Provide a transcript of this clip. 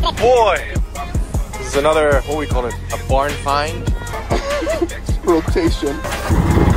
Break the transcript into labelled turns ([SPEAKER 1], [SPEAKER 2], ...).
[SPEAKER 1] Boy! This is another, what we call it, a barn find?
[SPEAKER 2] Rotation.